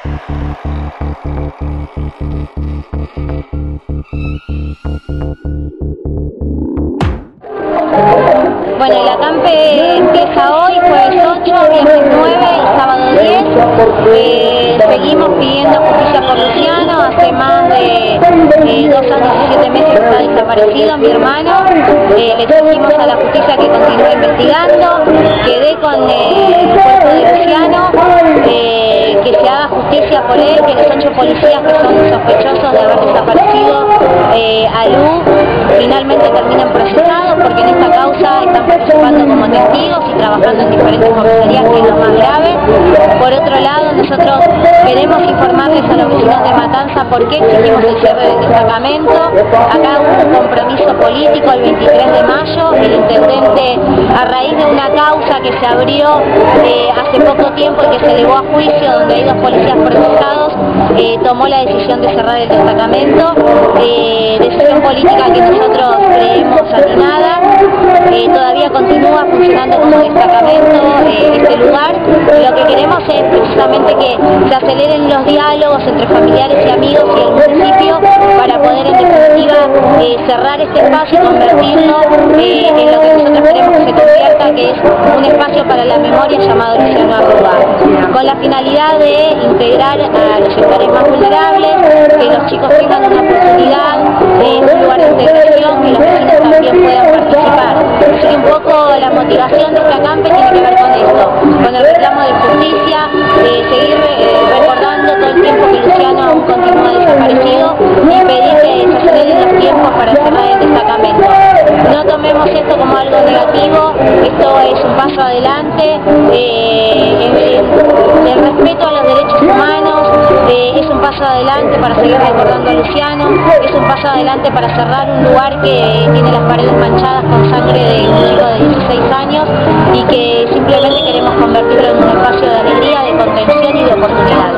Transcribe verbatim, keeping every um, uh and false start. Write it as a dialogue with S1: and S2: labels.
S1: Bueno, el acampe empieza hoy, jueves ocho, viernes nueve y sábado diez. Eh, seguimos pidiendo justicia por Luciano. Hace más de eh, dos años y siete meses que está desaparecido mi hermano. Eh, le exigimos a la justicia que continúe investigando, que dé con eh, el cuerpo de Luciano, eh, que se haga justicia por él, que los ocho policías que son sospechosos de haber desaparecido eh, a Lu finalmente terminen procesados, porque en esta causa están participando como testigos y trabajando en diferentes comisarías, que es lo más grave. Por otro lado, nosotros queremos informarles a los vecinos de Matanza por qué exigimos el cierre del destacamento. Acá hubo un compromiso político el veintitrés de mayo, el intendente, a raíz de una causa que se abrió eh, hace poco tiempo y que se elevó a juicio, donde hay dos policías procesados, eh, tomó la decisión de cerrar el destacamento, eh, decisión política que nosotros creemos atinada. Eh, todavía continúa funcionando como destacamento eh, este lugar. Lo que queremos es precisamente que se aceleren los diálogos entre familiares y amigos y el municipio para poder en definitiva eh, cerrar este espacio y convertirlo eh, en lo que nosotros queremos que se convierta, que es un espacio para la memoria llamado Luciano Arruga, con la finalidad de integrar a los sectores más vulnerables, que los chicos tengan una oportunidad, eh, un lugar de integración, que los vecinos también puedan participar. Así que un poco la motivación de este acampe tiene que ver con esto, con el reclamo de justicia, de seguir eh, recordando todo el tiempo que Luciano aún continúa desaparecido y pedir que se aceleren los tiempos para cerrar el destacamento. No tomemos esto como algo negativo, esto es un paso adelante, eh, en, en respeto a los derechos humanos, eh, es un paso adelante para seguir recordando a Luciano, es un paso adelante para cerrar un lugar que tiene las paredes manchadas con sangre de un chico de dieciséis años y que simplemente queremos convertirlo en un espacio de alegría, de contención y de oportunidad.